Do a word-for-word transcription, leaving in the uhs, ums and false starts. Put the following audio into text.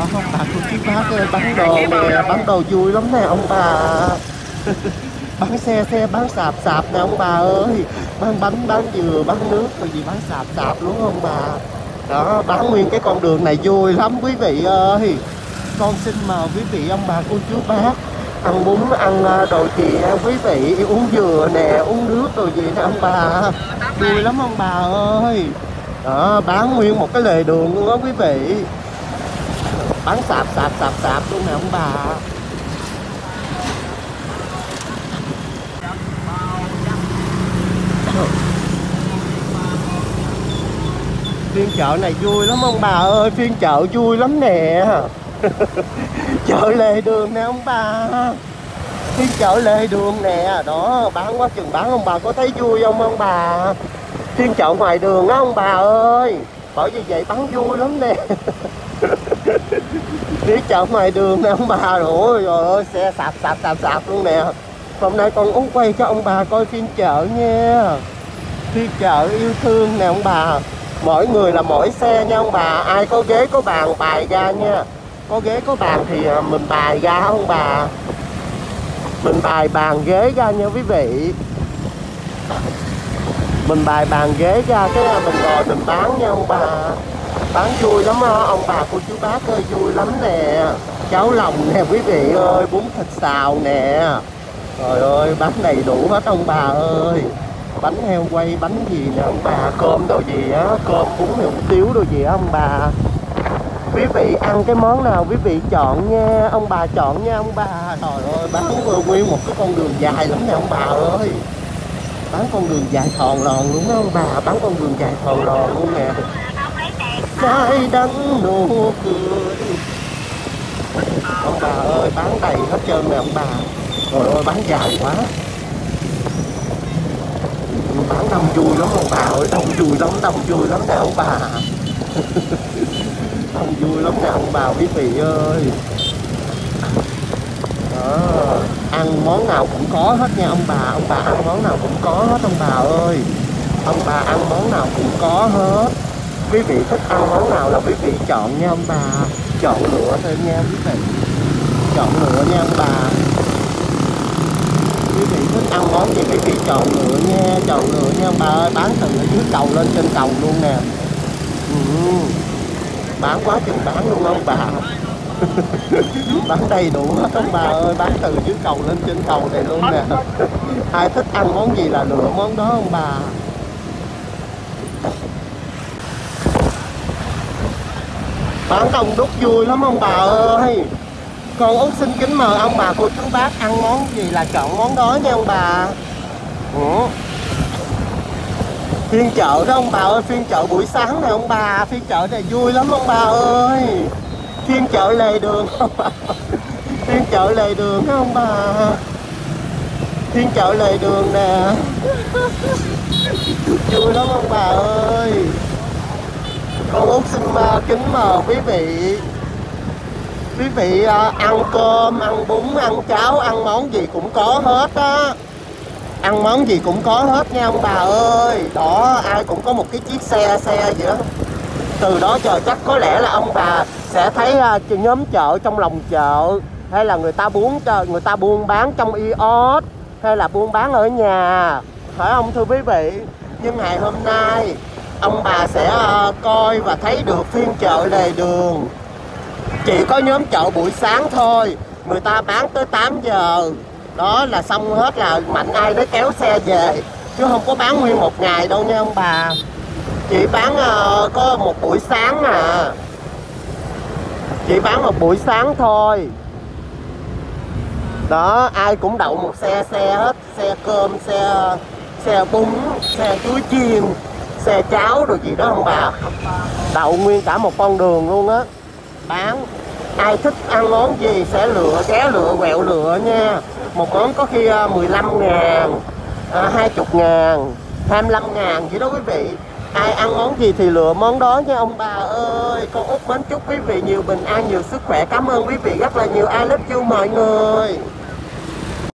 ông bà cô chú bác ơi, bán đồ nè, bán đồ vui lắm nè ông bà. Bán xe xe bán sạp sạp nè ông bà ơi, bán bánh bán dừa bán nước rồi gì bán sạp sạp luôn ông bà. Đó, bán nguyên cái con đường này vui lắm quý vị ơi. Con xin mời quý vị ông bà cô chú bác ăn bún ăn đồ gì quý vị, uống dừa nè, uống nước rồi gì nè ông bà, vui lắm ông bà ơi. Đó, bán nguyên một cái lề đường luôn đó quý vị, bán sạp sạp sạp sạp luôn nè ông bà. Phiên chợ này vui lắm ông bà ơi, phiên chợ vui lắm nè. Chợ lề đường nè ông bà, phiên chợ lề đường nè. Đó, bán quá chừng bán ông bà, có thấy vui không ông bà? Phiên chợ ngoài đường đó ông bà ơi, bởi vì vậy bán vui lắm nè. Phiên chợ ngoài đường nè ông bà, rồi ơi xe sạp sạp sạp sạp luôn nè. Hôm nay con Út quay cho ông bà coi phiên chợ nha. Phiên chợ yêu thương nè ông bà, mỗi người là mỗi xe nha ông bà, ai có ghế có bàn bài ra nha. Có ghế có bàn thì mình bài ra ông bà, mình bài bàn ghế ra nha quý vị. Mình bài bàn ghế ra cái mình ngồi mình bán nha ông bà. Bán vui lắm đó, ông bà cô chú bác ơi, vui lắm nè. Cháo lòng nè quý vị ơi, bún thịt xào nè. Trời ơi, bán đầy đủ hết ông bà ơi. Bánh heo quay, bánh gì nè ông bà, cơm đồ gì á, cơm bún hủ tiếu đồ gì á ông bà. Quý vị ăn cái món nào quý vị chọn nha, ông bà chọn nha ông bà. Trời ơi, bán nguyên một cái con đường dài lắm nè ông bà ơi. Bán con đường dài thòn lòn luôn đó ông bà, bán con đường dài thòn lòn luôn nè. Trái đắng nụ cười. Ông bà ơi, bán đầy hết trơn nè ông bà. Trời ơi, bán dài quá. Bán đông vui lắm ông bà ơi, đông vui lắm, đông vui lắm nè ông bà. Đông vui lắm nè ông bà quý vị ơi. Đó, ăn món nào cũng có hết nha ông bà, ông bà ăn món nào cũng có hết ông bà ơi. Ông bà ăn món nào cũng có hết. Quý vị thích ăn món nào là quý vị chọn nha ông bà, chọn lựa thôi nha quý vị, chọn lựa nha ông bà. Quý vị thích ăn món gì quý vị chọn lựa nha, chọn lựa nha ông bà ơi. Bán từ ở dưới cầu lên trên cầu luôn nè. Ừ, bán quá chừng bán luôn ông bà. Bán đầy đủ hết ông bà ơi, bán từ dưới cầu lên trên cầu này luôn nè. Ai thích ăn món gì là lựa món đó ông bà. Bán đông đúc vui lắm ông bà ơi. Con Út xin kính mời ông bà cô chú bác ăn món gì là chọn món đó nha ông bà. Ừ. Phiên chợ đó ông bà ơi, phiên chợ buổi sáng này ông bà, phiên chợ này vui lắm ông bà ơi. Phiên chợ lề đường ông bà. Phiên chợ lề đường đó ông bà. Phiên chợ lề đường nè. Vui lắm ông bà ơi. Con Út xin kính mời quý vị. Quý vị ăn cơm, ăn bún, ăn cháo, ăn món gì cũng có hết á. Ăn món gì cũng có hết nha ông bà ơi. Đó, ai cũng có một cái chiếc xe xe vậy đó. Từ đó chờ chắc có lẽ là ông bà sẽ thấy uh, nhóm chợ trong lòng chợ, hay là người ta buôn người ta buôn bán trong iốt, hay là buôn bán ở nhà, phải không thưa quý vị? Nhưng ngày hôm nay ông bà sẽ uh, coi và thấy được phiên chợ lề đường. Chỉ có nhóm chợ buổi sáng thôi, người ta bán tới tám giờ. Đó là xong hết, là mạnh ai đấy kéo xe về, chứ không có bán nguyên một ngày đâu nha ông bà. Chỉ bán uh, có một buổi sáng à. Chỉ bán một buổi sáng thôi. Đó, ai cũng đậu một xe xe hết. Xe cơm, xe xe bún, xe chuối chiên, xe cháo rồi gì đó ông bà. Đậu nguyên cả một con đường luôn á. Bán. Ai thích ăn món gì sẽ lựa, ghé lựa, quẹo lựa nha. Một món có khi mười lăm ngàn, hai mươi ngàn, hai mươi lăm ngàn vậy đó quý vị. Ai ăn món gì thì lựa món đó nha ông bà ơi. Con Út mến chúc quý vị nhiều bình an, nhiều sức khỏe. Cảm ơn quý vị rất là nhiều. I love you mọi người.